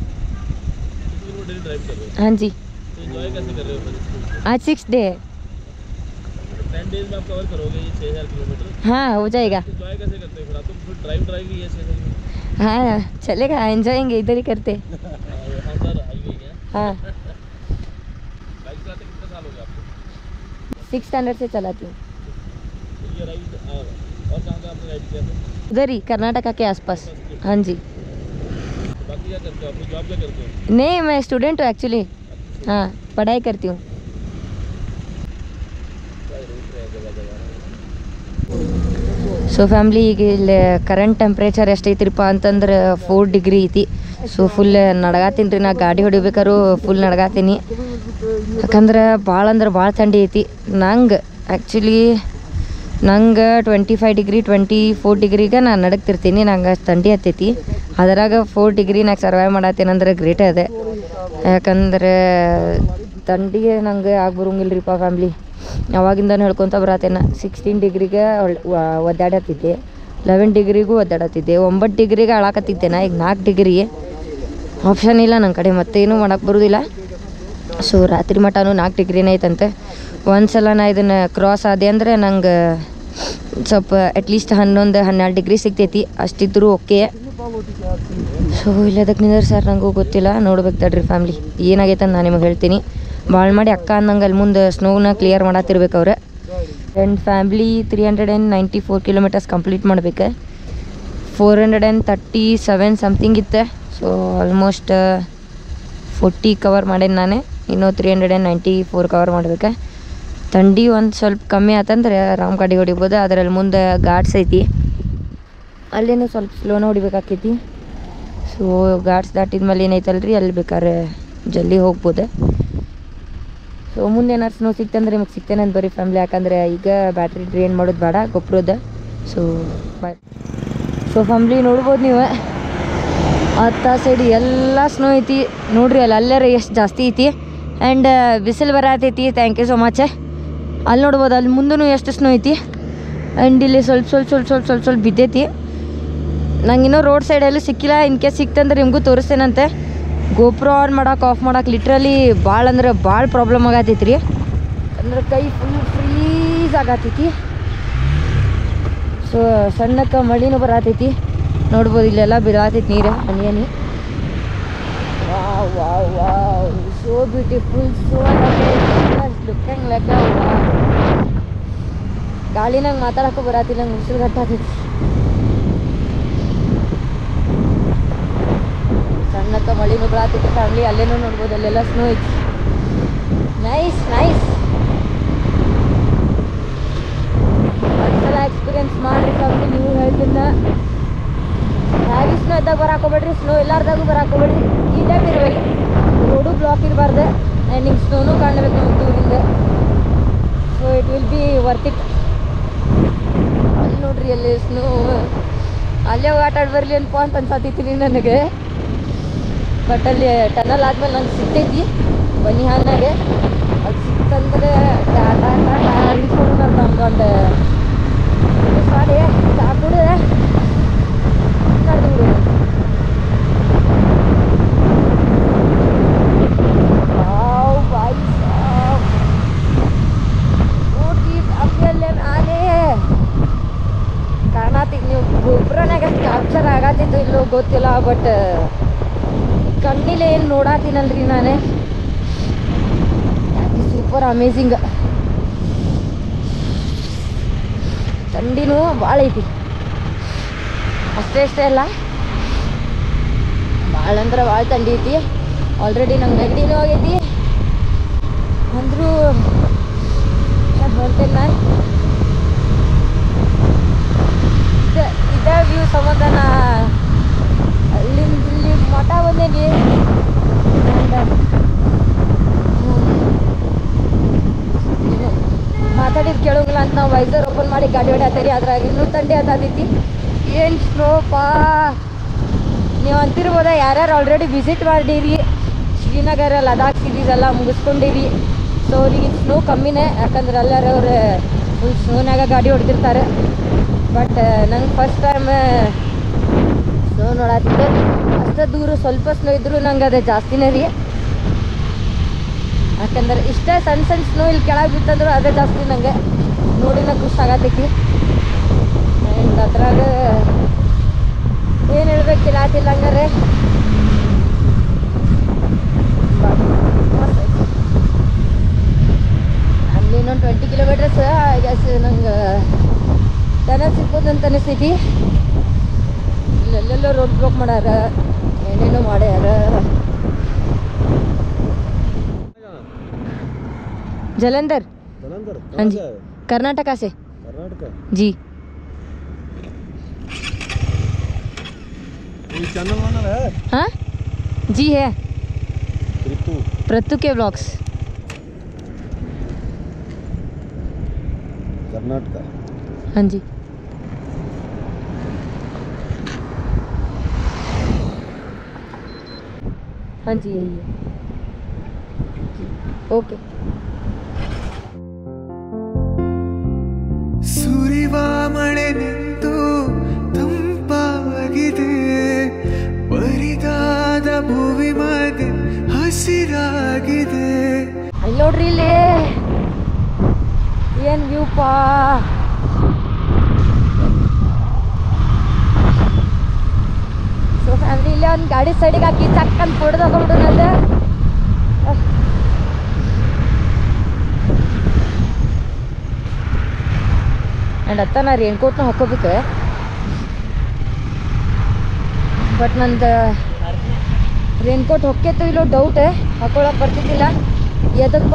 A: हाँ जी.
B: एंजॉय कैसे कर रहे हो?
A: आज 6 डे है.
B: 10 डेज में आप कवर करोगे ये 6000 किलोमीटर?
A: हाँ, हो जाएगा.
B: एंजॉय कैसे करते हो फिर आप? तो फिर ड्राइव भी है 6000 में?
A: हाँ, चलेगा, एंजॉयेंगे, इधर ही करते.
B: यहाँ सर हाईवे है.
A: हाँ,
B: बाइक चलाते कितने साल हो गए आपको?
A: 6 स्टैंडर्ड से चलाती हूँ.
B: तो ये राइड और कहाँ कहाँ आपने राइड किया था?
A: उधर ही कर्नाटका के आसपास. हाँ जी.
B: तो बाकी क्या करते हो? अपनी जॉब क्या करते हो?
A: नहीं, मैं स्टूडेंट हूँ एक्चुअली. हाँ, पढ़ाई करती हूँ. ಸೊ ಫ್ಯಾಮ್ಲಿ, ಈಗ ಇಲ್ಲಿ ಕರೆಂಟ್ ಟೆಂಪ್ರೇಚರ್ ಎಷ್ಟೈತ್ರಿಪ್ಪ ಅಂತಂದ್ರೆ 4 ಡಿಗ್ರಿ ಐತಿ. ಸೊ ಫುಲ್ ನಡಗಾತೀನಿ ರೀ, ನಾ ಗಾಡಿ ಹೊಡಿಬೇಕಾದ್ರು ಫುಲ್ ನಡಗಾತೀನಿ. ಯಾಕಂದ್ರೆ ಭಾಳ ಅಂದ್ರೆ ಭಾಳ ಥಂಡಿ ಐತಿ. ನಂಗೆ 25 ಡಿಗ್ರಿ 24 ಡಿಗ್ರಿಗೆ ನಾನು ನಡಗ್ತಿರ್ತೀನಿ. ನಂಗೆ ಥಂಡಿ ಹತ್ತೈತಿ. ಅದರಾಗ 4 ಡಿಗ್ರಿನಾಗ ಸರ್ವೈವ್ ಮಾಡತ್ತೀನಿ ಅಂದ್ರೆ ಗ್ರೇಟ್ ಅದೇ. ಯಾಕಂದ್ರೆ ಥಂಡಿಗೆ ನಂಗೆ ಆಗ್ಬರಂಗಿಲ್ರಿಪ್ಪ ಫ್ಯಾಮ್ಲಿ. ಅವಾಗಿಂದನೂ ಹೇಳ್ಕೊತ ಬರತ್ತೇನೆ. 16 ಡಿಗ್ರಿಗೆ ಒದ್ದಾಡತ್ತಿದ್ದೆ, 11 ಡಿಗ್ರಿಗೂ ಒದ್ದಾಡತ್ತಿದ್ದೆ, 9 ಡಿಗ್ರಿಗೆ ಅಳಾಕತ್ತಿದ್ದೇನೆ. ಈಗ 4 ಡಿಗ್ರಿ ಆಪ್ಷನ್ ಇಲ್ಲ ನನ್ನ ಕಡೆ, ಮತ್ತೇನು ಮಾಡೋಕ್ಕೆ ಬರೋದಿಲ್ಲ. ಸೊ ರಾತ್ರಿ ಮಟನೂ 4 ಡಿಗ್ರಿನೇ ಐತಂತೆ. ಒಂದ್ಸಲ ನಾ ಇದನ್ನು ಕ್ರಾಸ್ ಆದೆ ಅಂದರೆ ನಂಗೆ ಸ್ವಲ್ಪ ಅಟ್ಲೀಸ್ಟ್ 11-12 ಡಿಗ್ರಿ ಸಿಗ್ತೈತಿ. ಅಷ್ಟಿದ್ರೂ ಓಕೆ. ಸೊ ಇಲ್ಲದಕ್ಕೆ ನಿಂದ್ರೆ ಸರ್ ನನಗೂ ಗೊತ್ತಿಲ್ಲ, ನೋಡ್ಬೇಕು ತಡ್ರಿ ಫ್ಯಾಮ್ಲಿ ಏನಾಗೈತೆ ಅಂತ ನಾನು ನಿಮಗೆ ಹೇಳ್ತೀನಿ. ಭಾಳ ಮಾಡಿ ಅಕ್ಕ ಅಂದಂಗೆ ಅಲ್ಲಿ ಮುಂದೆ ಸ್ನೋನ ಕ್ಲಿಯರ್ ಮಾಡತ್ತಿರ್ಬೇಕು ಅವ್ರೆ. ಆ್ಯಂಡ್ ಫ್ಯಾಮ್ಲಿ 394 ಕಿಲೋಮೀಟರ್ಸ್ ಕಂಪ್ಲೀಟ್ ಮಾಡ್ಬೇಕು. 437 ಸಮಥಿಂಗ್ ಇತ್ತು. ಸೊ ಆಲ್ಮೋಸ್ಟ್ 40 ಕವರ್ ಮಾಡೇನಿ ನಾನು. ಇನ್ನೂ 394 ಕವರ್ ಮಾಡ್ಬೇಕು. ಥಂಡಿ ಒಂದು ಸ್ವಲ್ಪ ಕಮ್ಮಿ ಆತಂದ್ರೆ ಆರಾಮ್ ಗಾಡಿ ಹೊಡಿಬೋದು. ಅದರಲ್ಲಿ ಮುಂದೆ ಘಾಟ್ಸ್ ಐತಿ, ಅಲ್ಲೇನು ಸ್ವಲ್ಪ ಸ್ಲೋನ ಹೊಡಿಬೇಕಾಕೈತಿ. ಸೊ ಘಾಟ್ಸ್ ದಾಟಿದ ಮೇಲೆ ಏನೈತಲ್ರಿ, ಅಲ್ಲಿ ಬೇಕಾದ್ರೆ ಜಲ್ದಿ ಹೋಗ್ಬೋದು. ಸೊ ಮುಂದೆ ಏನಾರು ಸ್ನೋ ಸಿಕ್ತಂದ್ರೆ ನಿಮಗೆ ಸಿಗ್ತೇನೆ ಅಂತ ಬರೀ ಫ್ಯಾಮ್ಲಿ. ಯಾಕಂದರೆ ಈಗ ಬ್ಯಾಟ್ರಿ ಡ್ರೈನ್ ಮಾಡೋದು ಬೇಡ ಗೊಬ್ಬರದ. So bye. ಸೊ ಫ್ಯಾಮ್ಲಿ ನೋಡ್ಬೋದು ನೀವು, ಹತ್ತ ಸೈಡ್ ಎಲ್ಲ ಸ್ನೋ ಐತಿ ನೋಡ್ರಿ. ಅಲ್ಲೆರ ಎಷ್ಟು ಜಾಸ್ತಿ ಐತಿ. ಆ್ಯಂಡ್ ಬಿಸಿಲು ಬರತೈತಿ. Thank you so much. ಅಲ್ಲಿ ನೋಡ್ಬೋದು, ಅಲ್ಲಿ ಮುಂದೂ ಎಷ್ಟು ಸ್ನೋ ಐತಿ. ಆ್ಯಂಡ್ ಇಲ್ಲಿ ಸ್ವಲ್ಪ ಬಿದ್ದೈತಿ. ನಂಗೆ ಇನ್ನೂ ರೋಡ್ ಸೈಡಲ್ಲೂ ಸಿಕ್ಕಿಲ್ಲ. ಇನ್ ಕೇಸ್ ಸಿಕ್ತಂದ್ರೆ ನಿಮಗೂ ತೋರಿಸ್ತೇನಂತೆ. ಗೋಪ್ರೋ ಆನ್ ಮಾಡೋಕೆ ಆಫ್ ಮಾಡೋಕೆ ಲಿಟ್ರಲಿ ಭಾಳ ಅಂದ್ರೆ ಭಾಳ ಪ್ರಾಬ್ಲಮ್ ಆಗತೈತಿ ರೀ. ಅಂದ್ರೆ ಕೈ ಫುಲ್ ಫ್ರೀಸ್ ಆಗತೈತಿ. ಸೊ ಸಣ್ಣಕ್ಕೆ ಮಳಿನೂ ಬರತೈತಿ ನೋಡ್ಬೋದು. ಇಲ್ಲೆಲ್ಲ ಬಿಡತೈತಿ ನೀರು ಹನಿ. Wow so beautiful. So looking like ಗಾಳಿ ನಂಗೆ ಮಾತಾಡೋಕ್ಕೂ ಬರತ್ತಿಲ್ಲ, ನಂಗೆ ಉಸಿರು ಗಟ್ಟಾಗೈತಿ. ಸಣ್ಣಕ್ಕೆ ಮಳಿನೂ ಬರತೈತಿ ಫ್ಯಾಮ್ಲಿ. ಅಲ್ಲೇನೂ ನೋಡ್ಬೋದು, ಅಲ್ಲೆಲ್ಲ ಸ್ನೋ ಐತಿ. ನೈಸ್. ಒಂದ್ಸಲ ಎಕ್ಸ್ಪೀರಿಯನ್ಸ್ ಮಾಡಿರಿ ಫ್ಯಾಮ್ಲಿ. ನೀವು ಹೇಳ್ತಿದ್ದ ಹ್ಯಾವಿ ಸ್ನೋ ಇದ್ದಾಗ ಬರಾಕೋಬೇಡ್ರಿ, ಸ್ನೋ ಇಲ್ಲಾರ್ದಾಗೂ ಬರಾಕೋಬೇಡ್ರಿ. ಈ ಟೈಮ್ ಇರಬೇಕು, ರೋಡು ಬ್ಲಾಕ್ ಇರಬಾರ್ದು. ಆ್ಯಂಡ್ ನಿಮ್ಗೆ ಸ್ನೋನೂ ಕಾಣಬೇಕು ನಿಮ್ಗೆ ದೂರಿಂದ. So it will be worth it. ಅಲ್ಲಿ ನೋಡ್ರಿ, ಅಲ್ಲಿ ಸ್ನೋ, ಅಲ್ಲೇ ಆಟ ಆಡಿ ಬರಲಿ ಅಂತ ಅನ್ಸತ್ತೈತಿ ನನಗೆ. ಬಟ್ ಅಲ್ಲಿ ಟನಲ್ ಆದ್ಮೇಲೆ ನಂಗೆ ಸಿಗ್ತೈತಿ ಬನ್ನಿ ಹಾನಾಗೆ. ಅದು ಸಿಕ್ತಂದ್ರೆ ಇಳಿಸ್ಕೊಂಡು ನಮ್ದೊಂದು ಮಾಡಿ ಸಾಕುಡು ನಡೆದು ಬಿಡು. ನೋಡ್ರಿ ಆನೆ ಕಾಣತಿ. ನೀವು ಗೊಬ್ಬರನಾಗ ಕ್ಯಾಪ್ಚರ್ ಆಗತ್ತಿತ್ತು ಇಲ್ಲೋ ಗೊತ್ತಿಲ್ಲ, ಬಟ್ ಕಣ್ಣಿಲೆ ಏನು ನೋಡಾತೀನಲ್ರಿ ನಾನು. Super amazing. ಥಂಡಿನೂ ಭಾಳ ಐತಿ, ಅಷ್ಟೇ ಅಲ್ಲ, ಭಾಳ ಅಂದ್ರೆ ಭಾಳ ಥಂಡಿ ಐತಿ. ಆಲ್ರೆಡಿ ನಂಗೆ ನೆಗಡಿನೂ ಆಗೈತಿ, ಅಂದರೂ ಹೊರಟೇನೆ ನಾನು. ಇದೇ ವ್ಯೂ ಸಂಬಂಧ ನಾ ಅಲ್ಲಿಂದ ಇಲ್ಲಿ ಮಠ ಬಂದೇನಿ. ಮಾತಾಡಿದ್ದು ಕೇಳೋಂಗಿಲ್ಲ ಅಂತ ನಾವು ವೈಸರ್ ಓಪನ್ ಮಾಡಿ ಗಾಡಿ ಹೊಡ್ಯಾತೀರಿ. ಅದ್ರಾಗ ಇನ್ನೂ ಥಂಡಿ ಆತೈತಿ. ಏನು ಸ್ನೋಪಾ, ನೀವು ಅಂತಿರ್ಬೋದ ಯಾರ್ಯಾರು ಆಲ್ರೆಡಿ ವಿಸಿಟ್ ಮಾಡಿರಿ ಶ್ರೀನಗರ, ಲದಾಖ್ ಸಿರೀಸ್ ಎಲ್ಲ ಮುಗಿಸ್ಕೊಂಡಿರಿ. ಸೊ ಅವ್ರಿಗೆ ಸ್ನೋ ಕಮ್ಮಿನೇ, ಯಾಕಂದ್ರೆ ಎಲ್ಲರೂ ಅವ್ರು ಫುಲ್ ಸ್ನೋನಾಗ ಗಾಡಿ ಹೊಡ್ತಿರ್ತಾರೆ. ಬಟ್ ನಂಗೆ ಫಸ್ಟ್ ಟೈಮ್ ಸ್ನೋ ನೋಡತ್ತಿದ್ದೆ. ಅಷ್ಟೇ ದೂರ ಸ್ವಲ್ಪ ಸ್ನೋ ಇದ್ದರೂ ನಂಗೆ ಅದೇ ಜಾಸ್ತಿನೇ ರೀ. ಯಾಕಂದ್ರೆ ಇಷ್ಟೇ ಸಣ್ಣ ಸಣ್ಣ ಸ್ನೋ ಇಲ್ಲಿ ಕೆಳಗೆ ಬಿತ್ತಂದ್ರೆ ಅದೇ ಜಾಸ್ತಿ ನಂಗೆ ನೋಡಿನ ಖುಷಿ ಆಗತ್ತೈತಿ. ಆ್ಯಂಡ್ ಅದ್ರಾಗ ಏನು ಹೇಳ್ಬೇಕಿಲ್ಲ ಆತಿಲ್ಲ ಹಂಗಾರೆ. ಅಲ್ಲಿ ಇನ್ನೊಂದು 20 ಕಿಲೋಮೀಟರ್ಸ್ ಗ್ಯಾಸ್ ನಂಗೆ ದನ ಸಿಗ್ಬೋದು ಅಂತ ಅನಿಸ್ತೈತಿ. ಇಲ್ಲೆಲ್ಲೆಲ್ಲೋ ರೋಡ್ ಬ್ಲಾಕ್ ಮಾಡ್ಯಾರ, ಏನೇನೋ ಮಾಡ್ಯಾರ. जलंधर हाँ जी, कर्नाटका से जी।
B: चैनल वाला है?
A: हाँ जी है, प्रतु के ब्लॉग्स,
B: कर्नाटका।
A: हाँ जी। हाँ जी यही है, ओके।
C: ಸುರಿವ ಮಳೆ ನಿಂತು ತಂಪಾಗಿದೆ, ಬರಿದಾದ ಭೂಮಿ ಮಧ್ಯೆ ಹಸಿರಾಗಿದೆ.
A: ಅಲ್ಲಿ ನೋಡ್ರಿ, ಇಲ್ಲಿ ಏನ್ ವ್ಯೂಪಾ. ಸೊ ಫ್ಯಾಮಿಲಿ ಇಲ್ಲೇ ಒಂದು ಗಾಡಿ ಸೈಡಿಗೆ ಹಾಕಿ ಚಕ್ಕಂತ ಫೋಟೋ ತಗೊಂಡ್ಬಿಡೋಣಲ್ಲ. ಆ್ಯಂಡ್ ಅತ್ತ ನಾ ರೇನ್ಕೋಟ್ನ ಹಾಕೋಬೇಕು. ಬಟ್ ನಂದು ರೇನ್ಕೋಟ್ ಹೊಕ್ಕೇತು ಇಲ್ಲೋ ಡೌಟ್, ಹಾಕೊಳಕ್ಕೆ ಬರ್ತಿದ್ದಿಲ್ಲ. ಎದಕ್ಕಪ್ಪ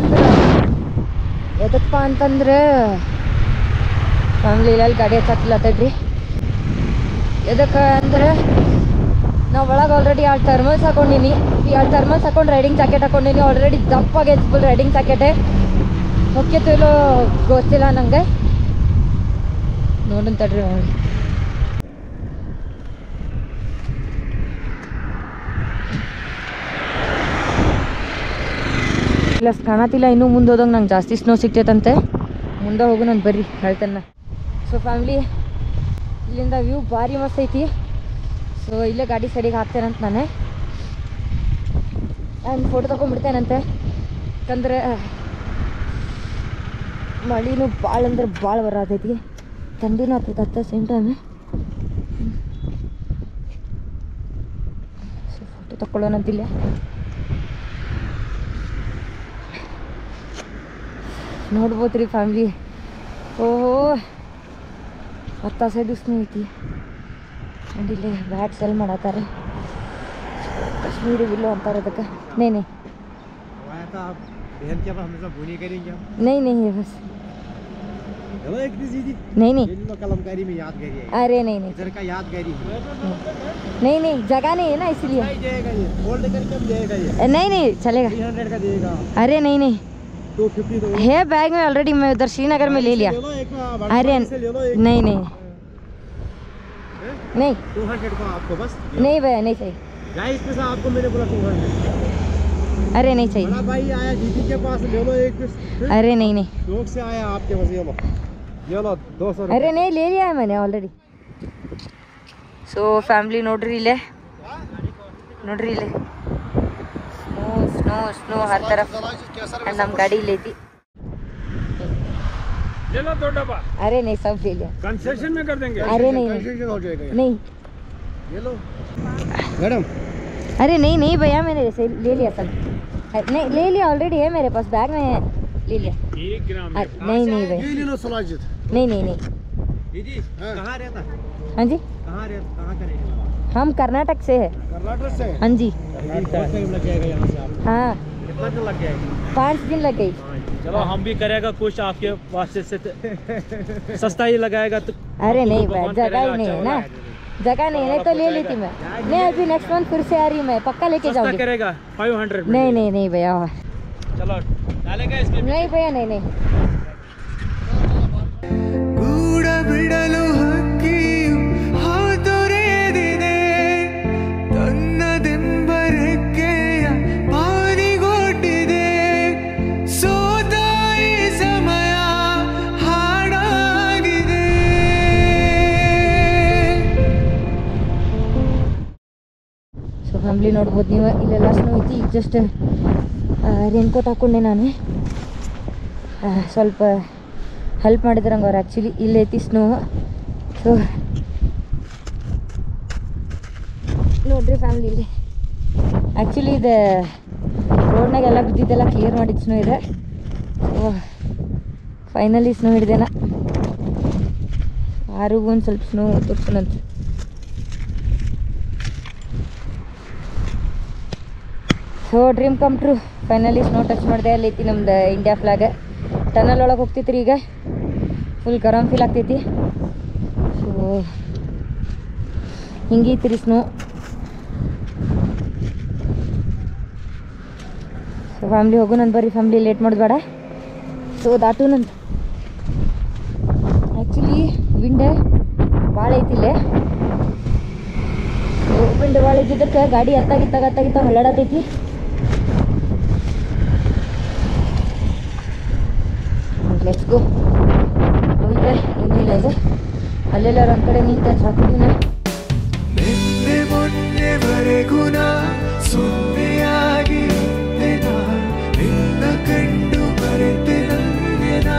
A: ಅಂತಂದ್ರೆ ಫ್ಯಾಮಿಲಿ ಇಲ್ಲಿ ಗಾಡಿ ಹಚ್ಚತ್ತಿಲ್ಲತ್ತಡ್ರಿ. ಎದಕ್ಕೆ ಅಂದ್ರೆ ನಾವು ಒಳಗೆ ಆಲ್ರೆಡಿ 2 ಥರ್ಮಲ್ಸ್ ಹಾಕೊಂಡೀನಿ. ಈ 2 ಥರ್ಮಲ್ಸ್ ಹಾಕೊಂಡು ರೈಡಿಂಗ್ ಜಾಕೆಟ್ ಹಾಕೊಂಡೀನಿ. ಆಲ್ರೆಡಿ ದಪ್ಪಾಗೈತೆ ಫುಲ್ ರೈಡಿಂಗ್ ಜಾಕೆಟೇ. ಹೊಕ್ಕೇತು ಇಲ್ಲೋ ಗೊತ್ತಿಲ್ಲ ನಂಗೆ, ನೋಡೋಣ ತಡ್ರಿ. ಇಲ್ಲ ಕಾಣತಿಲ್ಲ, ಇನ್ನೂ ಮುಂದೆ ಹೋದಂಗೆ ನಂಗೆ ಜಾಸ್ತಿ ಸ್ನೋ ಸಿಗ್ತೈತಂತೆ. ಮುಂದೆ ಹೋಗು ನಾನು ಬರ್ರಿ ಹೇಳ್ತೇನೆ. ಸೊ ಫ್ಯಾಮಿಲಿ ಇಲ್ಲಿಂದ ವ್ಯೂ ಭಾರಿ ಮಸ್ತ್ ಐತಿ. ಸೊ ಇಲ್ಲೇ ಗಾಡಿ ಸೈಡಿಗೆ ಹಾಕ್ತೇನಂತ ನಾನು. ಆ್ಯಂಡ್ ಫೋಟೋ ತೊಗೊಂಡ್ಬಿಡ್ತೇನಂತೆ. ಯಾಕಂದ್ರೆ ಮಳಿನೂ ಭಾಳ ಅಂದ್ರೆ ಭಾಳ ಬರತೈತಿ, ಥಂಡಿನೂ ಆಗ್ತೈತೆ ಅತ್ತ ಸೇಮ್ ಟೈಮ್. ಸೊ ಫೋಟೋ ತಗೊಳ್ಳೋಣಂತಿಲ್ಲ. ನೋಡ್ಬೋದು ರೀ ಫ್ಯಾಮ್ಲಿ, ಓಹೋ ಹತ್ತ ಸೈಡು ಸ್ನೋ ಐತಿ. ಆ್ಯಂಡ್ ಇಲ್ಲಿ ಬ್ಯಾಟ್ ಸೆಲ್ ಮಾಡತ್ತಾರೆ, ಕಾಶ್ಮೀರಿ ವಿಲ್ಲೋ ಅಂತಾರೆ ಅದಕ್ಕೆ. नहीं नहीं बस नहीं
B: कलमकारी में यादगारी है।
A: अरे नहीं
B: इधर का यादगारी
A: नहीं जगह नहीं है ना इसलिए
B: फोल्ड करके हम देगा ये।
A: नहीं चलेगा।
B: 300 का देगा।
A: अरे नहीं
B: 250 तो
A: है बैग में ऑलरेडी, मैं उधर श्रीनगर में ले लिया। अरे नहीं
B: 200 का आपको बस
A: नहीं भैया नहीं चाहिए।
B: गाइस पे आपको मैंने बोला 200।
A: अरे नहीं चाहिए।
B: बड़ा भाई आया दीदी के पास, ले लो एक पीस।
A: अरे नहीं
B: लोग से आया आपके पास, ये लो 200।
A: अरे नहीं ले लिया है मैंने ऑलरेडी। सो फैमिली ನೋಡ್ರಿ ಇಲ್ಲೇ स्नो हर तरफ ನಮ್ಮ ಗಾಡಿ लेती।
B: ले लो 2 डब्बा।
A: अरे नहीं सब ले लिया,
B: कंसेशन में कर देंगे।
A: अरे नहीं
B: हो जाएगा
A: नहीं
B: ये लो मैडम।
A: अरे नहीं भैया मैंने ले लिया सब। नहीं ले लिया ऑलरेडी है मेरे पास बैग में है ले लिया
B: 1 ग्राम
A: नहीं नहीं भाई
D: ये ले लो सलाजिद।
A: नहीं नहीं नहीं
B: दीदी कहाँ रहता
A: हाँ जी
B: कहाँ करेंगे
A: हम कर्नाटक से है
D: कर्नाटक से।
A: हाँ जी
B: बहुत टाइम लग जाएगा यहाँ से आप
A: हाँ
B: कितना दिन लग जाएगा
A: 5 दिन लग गई
B: चलो हम भी करेगा कुछ आपके वास्ते से सस्ता ही लगाएगा तो
A: अरे
B: आपको
A: नहीं
B: तो
A: भाई
B: भगवान
A: जगह
B: करेगा
A: ही नहीं
B: अच्छा
A: है ना
B: वाला।
A: जगह नहीं है तो ले लेती मैं नहीं अभी नेक्स्ट मंथ फिर से आ रही मैं पक्का लेके
B: सस्ता
A: जाऊंगी
B: करेगा 500 में
A: नहीं नहीं नहीं भैया
B: चलो डालेगा इसमें
A: नहीं भैया नहीं नहीं
C: ಗೂಡ ಬಿಡಲು ಹಕ್ಕಿಯು ಹಾತೊರೆದಿದೆ ತನ್ನದೆಂಬರೆಕ್ಕೆಯ ಪಾರಿಗೊಟ್ಟಿದೆ ಸೋತಾಯಿ ಸಮಯ ಹಾಡಾಗಿದೆ
A: ಸೊ ಫ್ಯಾಮಿಲಿ ನೋಡ್ಬೋದು ನೀವು ಇಲ್ಲೆಲ್ಲ ಸ್ನೋ ಐತಿ ಈಗ ಜಸ್ಟ್ ರೇನ್ಕೋಟ್ ಹಾಕ್ಕೊಂಡೆ ನಾನು ಸ್ವಲ್ಪ ಹೆಲ್ಪ್ ಮಾಡಿದ್ರಂಗೆ ಅವ್ರು ಆ್ಯಕ್ಚುಲಿ ಇಲ್ಲೈತಿ ಸ್ನೋ ಸೊ ನೋಡ್ರಿ ಫ್ಯಾಮಿಲಿ ಇಲ್ಲಿ ಆ್ಯಕ್ಚುಲಿ ಇದು ರೋಡ್ನಾಗೆಲ್ಲ ಬಿದ್ದಿದ್ದೆಲ್ಲ ಕ್ಲಿಯರ್ ಮಾಡಿದ್ದು ಸ್ನೋ ಇದೆ ಸೊ ಫೈನಲಿ ಸ್ನೋ ಹಿಡ್ದೇನ ಆರಿಗೂ ಒಂದು ಸ್ವಲ್ಪ ಸ್ನೋ ತೋರ್ಸೋಣಂತ so dream come true finally snow touch ಮಾಡಿದೆ ಅಲ್ಲೈತಿ ನಮ್ದು ಇಂಡಿಯಾ ಫ್ಲಾಗ್ ಟನಲ್ ಒಳಗೆ ಹೋಗ್ತೈತ್ರಿ ಈಗ ಫುಲ್ ಗರಂ ಫೀಲ್ ಆಗ್ತೈತಿ ಸೊ ಹಿಂಗೈತಿ ಸ್ನೋ ಸೊ ಫ್ಯಾಮ್ಲಿ ಹೋಗೋಣಂತ ಬರ್ರಿ ಫ್ಯಾಮ್ಲಿ ಲೇಟ್ ಮಾಡೋದು ಬೇಡ ಸೊ ದಾಟುನಂತ ಆ್ಯಕ್ಚುಲಿ ವಿಂಡ್ ಭಾಳ ಐತಿಲ್ಲೇ ವಿಂಡ್ ಭಾಳ ಇದ್ದಿದ್ದಕ್ಕೆ ಗಾಡಿ ಹತ್ತಾಗಿತ್ತಾಗ ಹೊಳ್ಳಾಡತೈತಿ ಲೆಟ್ಸ್ ಗೋ ಹೋಗಿದ್ರೆ ಏನಿಲ್ಲ ಇದು ಅಲ್ಲೆಲ್ಲಾರು ಒಂದು ಕಡೆ ನಿಂತ ಸಾಕಿದ್ದೀನ
C: ನಿನ್ನೆ ಮೊನ್ನೆವರೆಗೂ ನಾ ಸುಮ್ಮನೆಯಾಗಿದ್ದೆ ನಾ ನಿನ್ನ ಕಂಡು ಮರೆತೆ ನನಗೆ ನಾ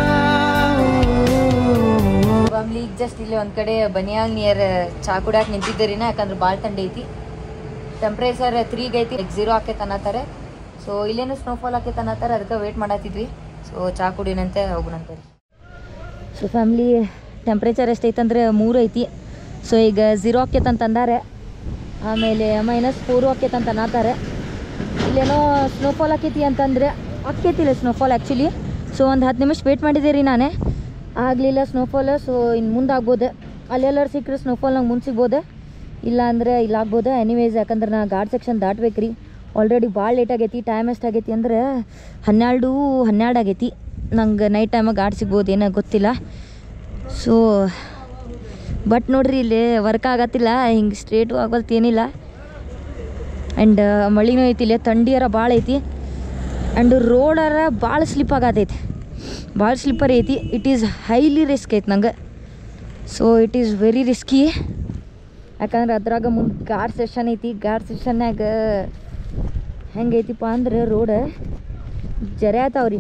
A: ಫ್ಯಾಮ್ಲಿ ಈಗ ಜಸ್ಟ್ ಇಲ್ಲಿ ಒಂದು ಕಡೆ ಬನಿಯಾಗ್ ನಿಯರ್ ಚಾ ಕುಡಿಯಾಕೆ ನಿಂತಿದ್ದೀರಿನ ಯಾಕಂದ್ರೆ ಭಾಳ ಥಂಡಿ ಐತಿ ಟೆಂಪ್ರೇಚರ್ 3 ಐತಿ ಲೈಕ್ 0 ಆಕೈತೆ ಅನ್ನತ್ತಾರೆ ಸೊ ಇಲ್ಲೇನು ಸ್ನೋಫಾಲ್ ಆಕೈತೆ ಅನ್ನತ್ತಾರೆ ಅದಕ್ಕೆ ವೇಟ್ ಮಾಡತ್ತಿದ್ವಿ ಸೊ ಚಾ ಕುಡಿನಂತೆ ಹೋಗೋಣಂತೆ ಸೊ ಫ್ಯಾಮ್ಲಿ ಟೆಂಪ್ರೇಚರ್ ಎಷ್ಟೈತಂದ್ರೆ 3 ಐತಿ ಸೊ ಈಗ 0 ಆಕೈತೆ ಅಂತ ಅಂದಾರೆ ಆಮೇಲೆ -4 ಆಕೈತೆ ಅಂತ ಅನ್ನತ್ತಾರೆ ಇಲ್ಲೇನೋ ಸ್ನೋಫಾಲ್ ಆಕೈತಿ ಅಂತಂದರೆ ಆಕೈತಿಲ್ಲ ಸ್ನೋಫಾಲ್ ಆ್ಯಕ್ಚುಲಿ ಸೊ ಒಂದು 10 ನಿಮಿಷ ವೇಟ್ ಮಾಡಿದೆ ರೀ ನಾನೇ ಆಗಲಿಲ್ಲ ಸ್ನೋಫಾಲ್ ಸೊ ಇನ್ನು ಮುಂದೆ ಆಗ್ಬೋದು ಅಲ್ಲೆಲ್ಲರೂ ಸಿಕ್ಕರೆ ಸ್ನೋಫಾಲ್ ನಂಗೆ ಮುಂದೆ ಸಿಗ್ಬೋದು ಇಲ್ಲ ಅಂದರೆ ಇಲ್ಲ ಆಗ್ಬೋದು ಎನಿವೇಸ್ ಯಾಕಂದ್ರೆ ನಾ ಘಾಟ್ ಸೆಕ್ಷನ್ ದಾಟ್ಬೇಕು ರೀ ಆಲ್ರೆಡಿ ಭಾಳ ಲೇಟ್ ಆಗೈತಿ ಟೈಮ್ ಎಷ್ಟಾಗೈತಿ ಅಂದ್ರೆ 12 ಆಗೈತಿ ನಂಗೆ ನೈಟ್ ಟೈಮಾಗ ಘಾಟ್ ಸಿಗ್ಬೋದು ಏನೋ ಗೊತ್ತಿಲ್ಲ ಸೊ ಬಟ್ ನೋಡ್ರಿ ಇಲ್ಲಿ ವರ್ಕ್ ಆಗತ್ತಿಲ್ಲ ಹಿಂಗೆ ಸ್ಟ್ರೇಟು ಆಗೋಲ್ತು ಏನಿಲ್ಲ ಆ್ಯಂಡ್ ಮಳಿನೂ ಐತಿ ಇಲ್ಲಿ ಥಂಡಿಯರ ಭಾಳ ಐತಿ ಆ್ಯಂಡ್ ರೋಡರ ಭಾಳ ಸ್ಲಿಪ್ ಆಗತೈತಿ ಭಾಳ ಸ್ಲಿಪ್ಪರ್ ಐತಿ ಇಟ್ ಈಸ್ ಹೈಲಿ ರಿಸ್ಕ್ ಐತಿ ನಂಗೆ so it is very risky ಯಾಕಂದ್ರೆ ಅದ್ರಾಗ ಮುಂದೆ ಘಾಟ್ ಸೆಷನ್ ಐತಿ ಘಾಟ್ ಸೆಷನ್ನಾಗ ಹೆಂಗೈತಿಪ್ಪ ಅಂದ್ರೆ ರೋಡ್ ಜರೆ ಆತಾವ್ರಿ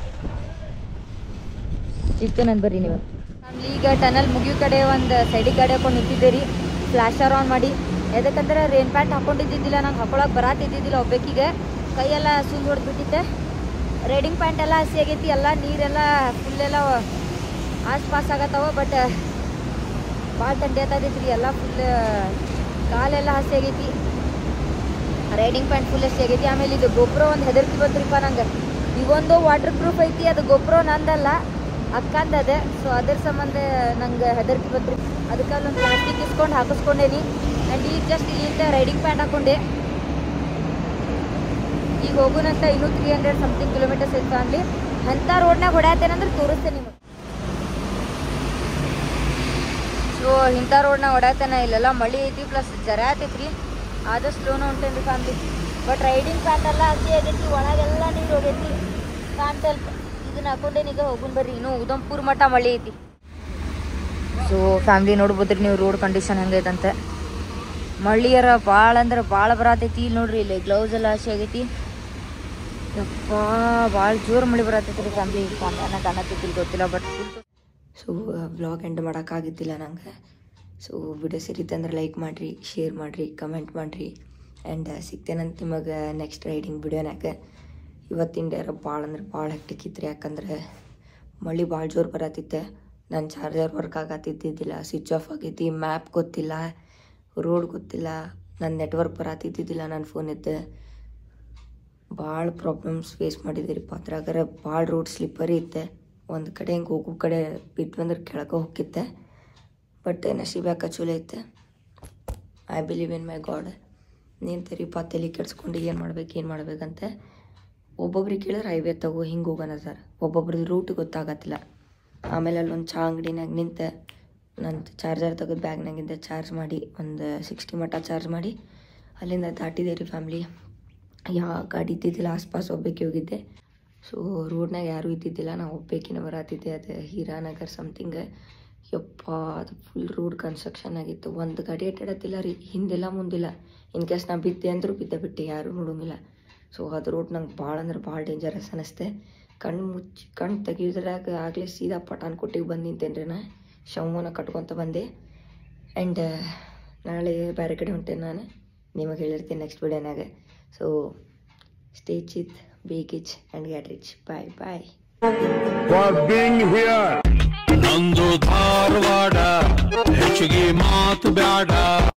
A: ಸಿಗ್ತೇನಂತ ಬರ್ರಿ ನೀವು ಈಗ ಟನಲ್ ಮುಗಿಯೋ ಕಡೆ ಒಂದು ಸೈಡಿಗೆ ಗಾಡಿ ಹಾಕೊಂಡು ನಿಂತಿದ್ದೆ ರೀ ಫ್ಲ್ಯಾಶರ್ ಆನ್ ಮಾಡಿ ಯಾಕಂದ್ರೆ ರೇನ್ ಪ್ಯಾಂಟ್ ಹಾಕೊಂಡಿದ್ದಿದ್ದಿಲ್ಲ ನಂಗೆ ಹಾಕೊಳಕ್ಕೆ ಬರಾತಿದ್ದಿದ್ದಿಲ್ಲ ಒಬ್ಬಾಕಿಗೆ ಕೈಯೆಲ್ಲ ಸುಂದ್ ಹೊಡೆದ್ಬಿಟ್ಟಿದ್ದೆ ರೈಡಿಂಗ್ ಪ್ಯಾಂಟ್ ಎಲ್ಲ ಹಸಿ ಆಗೈತಿ ಎಲ್ಲ ನೀರೆಲ್ಲ ಫುಲ್ಲೆಲ್ಲ ಆಸ್ ಪಾಸ್ ಆಗತ್ತವ ಬಟ್ ಭಾಳ ಥಂಡಿ ಆತೈತಿ ರೀ ಎಲ್ಲ ಫುಲ್ ಕಾಲೆಲ್ಲ ಹಸಿ ಆಗೈತಿ ರೈಡಿಂಗ್ ಪ್ಯಾಂಟ್ ಫುಲ್ ಹಸಿ ಆಗೈತಿ ಆಮೇಲೆ ಇದು ಗೊಬ್ಬರ ಒಂದು ಹೆದರ್ಕಿ ಬಂತ್ರಿಪ್ಪ ನಂಗೆ ಇವೊಂದು ವಾಟರ್ ಪ್ರೂಫ್ ಐತಿ ಅದು ಗೊಬ್ಬರ ನಂದಲ್ಲ ಅಕ್ಕಂದದೆ ಸೊ ಅದ್ರ ಸಂಬಂಧ ನಂಗೆ ಹೆದರ್ಕಿ ಬಂತ್ರಿ ಅದಕ್ಕೆ ಅಲ್ಲೊಂದು ಪ್ಲಾಸ್ಟಿಕ್ ಇಸ್ಕೊಂಡು ಹಾಕಿಸ್ಕೊಂಡೇನಿ ಆ್ಯಂಡ್ ಈಗ ಜಸ್ಟ್ ಇಲ್ಲಿಂದ ರೈಡಿಂಗ್ ಪ್ಯಾಂಟ್ ಹಾಕೊಂಡೆ ಈಗ ಹೋಗೋಣಂತ ಇನ್ನೂ 300 ಸಮಥಿಂಗ್ ಕಿಲೋಮೀಟರ್ಸ್ ಐತೆ ಫ್ಯಾಮ್ಲಿ ಅಂಥ ರೋಡ್ನಾಗ ಹೊಡ್ಯಾತೇನಂದ್ರೆ ತೋರಿಸ್ತೇನೆ ನಿಮಗೆ ಸೊ ಇಂಥ ರೋಡ್ನಾಗ ಹೊಡ್ಯಾತೇನೆ ಇಲ್ಲೆಲ್ಲ ಮಳೆ ಐತಿ ಪ್ಲಸ್ ಜರ ಆತೈತಿ ರೀ ಆದಷ್ಟು ಸ್ಲೋನ ಹೊಂಟೇನಿ ರೀ ಫ್ಯಾಮ್ಲಿ ಬಟ್ ರೈಡಿಂಗ್ ಪ್ಯಾಂಟ್ ಎಲ್ಲ ಹಸಿ ಆಗೈತಿ ಒಳಗೆಲ್ಲ ನೀರು ಹೋಗೈತಿ ಪ್ಯಾಂಟ್ ಸ್ವಲ್ಪ ಇದನ್ನ ಹಾಕೊಂಡೇನಿ ಈಗ ಹೋಗೋಣ ಬರ್ರಿ ಇನ್ನೂ ಉದಂಪುರ್ ಮಟ್ಟ ಮಳೆ ಐತಿ ಸೊ ಫ್ಯಾಮ್ಲಿ ನೋಡ್ಬೋದ್ರಿ ನೀವು ರೋಡ್ ಕಂಡೀಷನ್ ಹೆಂಗೈತಂತೆ ಮಳಿಯರ ಭಾಳ ಅಂದ್ರೆ ಭಾಳ ಬರತೈತಿ ಇಲ್ಲಿ ನೋಡ್ರಿ ಇಲ್ಲಿ ಗ್ಲೌಸ್ ಎಲ್ಲ ಹಸಿ ಆಗೈತಿ ಯಪ್ಪ ಭಾಳ ಜೋರು ಮಳೆ ಬರತೈತಿ ರೀ ಫ್ಯಾಮ್ಲಿ ಕ್ಯಾಮ್ರಾನ ಕಾಣತೈತಿ ಗೊತ್ತಿಲ್ಲ ಬಟ್ ಸೊ ವ್ಲಾಗ್ ಎಂಡ್ ಮಾಡೋಕ್ಕಾಗಿದ್ದಿಲ್ಲ ನಂಗೆ ಸೊ ವಿಡಿಯೋ ಸಿರಿತೆ ಅಂದ್ರೆ ಲೈಕ್ ಮಾಡಿರಿ ಶೇರ್ ಮಾಡಿರಿ ಕಮೆಂಟ್ ಮಾಡಿರಿ ಆ್ಯಂಡ್ ಸಿಗ್ತೇನಂತ ನಿಮಗೆ ನೆಕ್ಸ್ಟ್ ರೈಡಿಂಗ್ ವಿಡಿಯೋನಾಗ ಇವತ್ತಿನ ಡೇರ ಭಾಳ ಅಂದ್ರೆ ಭಾಳ ಹೆಕ್ಟಿಕ್ ಇತ್ತು ರೀ. ಯಾಕಂದ್ರೆ ಮಳೆ ಭಾಳ ಜೋರು ಬರತ್ತಿತ್ತೆ. ನನ್ನ ಚಾರ್ಜರ್ ವರ್ಕ್ ಆಗತ್ತಿದ್ದಿದ್ದಿಲ್ಲ, ಸ್ವಿಚ್ ಆಫ್ ಆಗೈತಿ, ಮ್ಯಾಪ್ ಗೊತ್ತಿಲ್ಲ, ರೋಡ್ ಗೊತ್ತಿಲ್ಲ, ನನ್ನ ನೆಟ್ವರ್ಕ್ ಬರತ್ತಿದ್ದಿದ್ದಿಲ್ಲ ನನ್ನ ಫೋನಿದ್ದು. ಭಾಳ ಪ್ರಾಬ್ಲಮ್ಸ್ ಫೇಸ್ ಮಾಡಿದ್ದೀರಿಪ್ಪ. ಅದ್ರಾಗಾರ ಭಾಳ ರೋಡ್ ಸ್ಲಿಪ್ಪರಿ ಇತ್ತೆ. ಒಂದು ಕಡೆ ಹಿಂಗೆ ಹೋಗೋ ಕಡೆ ಬಿಟ್ಟು ಅಂದ್ರೆ ಕೆಳಗೆ ಹೋಗಿತ್ತೆ. ಬಟ್ ನಶೀಬ್ ಯಾಕೆ ಚಲೋ ಐತೆ. I believe in my god. ನಿಂತರಿಪ್ಪ ತಲೆ ಕೆಡ್ಸ್ಕೊಂಡು ಏನು ಮಾಡ್ಬೇಕಂತ. ಒಬ್ಬೊಬ್ರಿಗೆ ಕೇಳಿದ್ರೆ ಹೈವೇ ತಗೋ ಹಿಂಗೆ ಹೋಗೋಣ ಸರ್, ಒಬ್ಬೊಬ್ರದ್ದು ರೂಟ್ ಗೊತ್ತಾಗತ್ತಿಲ್ಲ. ಆಮೇಲೆ ಅಲ್ಲೊಂದು ಚಹಾ ಅಂಗಡಿನಾಗ ನಿಂತೆ ನನ್ನ ಚಾರ್ಜರ್ ತೆಗೆದು ಬ್ಯಾಗ್ನಾಗಿಂದ ಚಾರ್ಜ್ ಮಾಡಿ ಒಂದು 60 ಮಟ್ಟ ಚಾರ್ಜ್ ಮಾಡಿ ಅಲ್ಲಿಂದ ದಾಟಿದೆ ರೀ ಫ್ಯಾಮ್ಲಿ. ಯಾವ ಗಾಡಿ ಇದ್ದಿದ್ದಿಲ್ಲ, ಆಸ್ಪಾಸ್ ಒಬ್ಬಕ್ಕೆ ಹೋಗಿದ್ದೆ. ಸೊ ರೋಡ್ನಾಗ ಯಾರೂ ಇದ್ದಿದ್ದಿಲ್ಲ, ನಾವು ಒಬ್ಬಾಕಿನ ಬರತ್ತಿದ್ದೆ. ಅದು ಹೀರಾನಗರ್ ಸಮಥಿಂಗ್. ಯಪ್ಪ ಅದು ಫುಲ್ ರೋಡ್ ಕನ್ಸ್ಟ್ರಕ್ಷನ್ ಆಗಿತ್ತು. ಒಂದು ಗಾಡಿ ಅಡ್ಡಾಡತ್ತಿಲ್ಲ ರೀ, ಹಿಂದೆಲ್ಲ ಮುಂದಿಲ್ಲ. ಇನ್ ಕೇಸ್ ನಾ ಬಿದ್ದೆ ಅಂದರೂ ಬಿಟ್ಟೆ, ಯಾರೂ ನೋಡೋಂಗಿಲ್ಲ. ಸೊ ಅದು ರೋಡ್ ನಂಗೆ ಭಾಳ ಅಂದ್ರೆ ಭಾಳ ಡೇಂಜರಸ್ ಅನ್ನಿಸ್ತೆ. ಕಣ್ಣು ತೆಗಿಯೋದ್ರಾಗ ಆಗಲೇ ಸೀದಾ ಪಟಾನ್ ಕೊಟ್ಟಿಗೆ ಬಂದು ನಿಂತೇನೆ ರೀ. ನಾ ಶವನ ಕಟ್ಕೊತ ಬಂದೆ. ಆ್ಯಂಡ್ ನಾಳೆ ಬೇರೆ ಕಡೆ ಹೊಂಟೇನೆ ನಾನು. ನಿಮಗೆ ಹೇಳಿರ್ತೀನಿ ನೆಕ್ಸ್ಟ್ ವಿಡಿಯೋನಾಗ. So stay chill, be kitsch and get rich. Bye bye.
D: ನಂದು ಧಾರವಾಡ ಹೆಚ್ಚಿಗೆ ಮಾತು ಬ್ಯಾಡ.